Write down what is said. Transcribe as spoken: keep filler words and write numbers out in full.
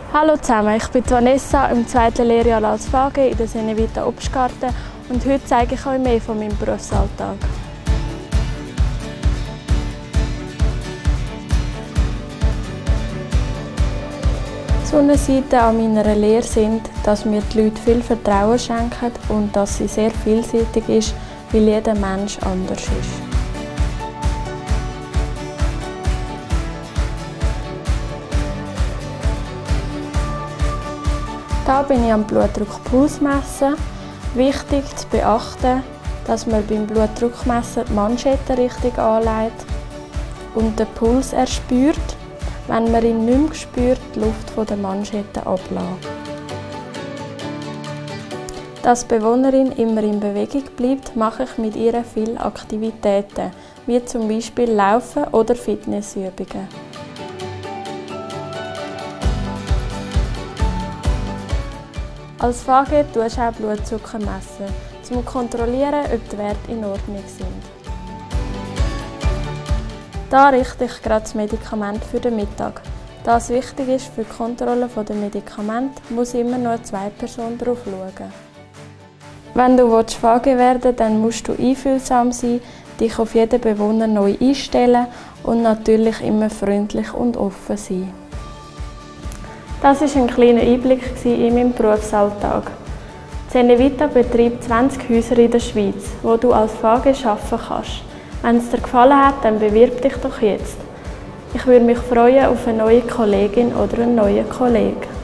Hallo zusammen, ich bin Vanessa im zweiten Lehrjahr als V G in der Senevita Obstgarten und heute zeige ich euch mehr von meinem Berufsalltag. Die Sonnenseiten an meiner Lehre sind, dass mir die Leute viel Vertrauen schenken und dass sie sehr vielseitig ist, weil jeder Mensch anders ist. Hier bin ich am Blutdruckpuls messen. Wichtig zu beachten, dass man beim Blutdruckmessen die Manschette richtig anlegt und den Puls erspürt. Wenn man ihn nicht mehr spürt, die Luft von der Manschette ablässt. Dass die Bewohnerin immer in Bewegung bleibt, mache ich mit ihr viele Aktivitäten, wie zum Beispiel Laufen oder Fitnessübungen. Als V G tust du auch Blutzucker messen, um zu kontrollieren, ob die Werte in Ordnung sind. Hier richte ich gerade das Medikament für den Mittag. Da es wichtig ist für die Kontrolle der Medikamente, muss immer nur eine Zweitperson darauf schauen. Wenn du V G werden willst, dann musst du einfühlsam sein, dich auf jeden Bewohner neu einstellen und natürlich immer freundlich und offen sein. Das war ein kleiner Einblick in meinen Berufsalltag. Die Senevita betreibt zwanzig Häuser in der Schweiz, wo du als V G arbeiten kannst. Wenn es dir gefallen hat, dann bewirb dich doch jetzt. Ich würde mich freuen auf eine neue Kollegin oder einen neuen Kollegen.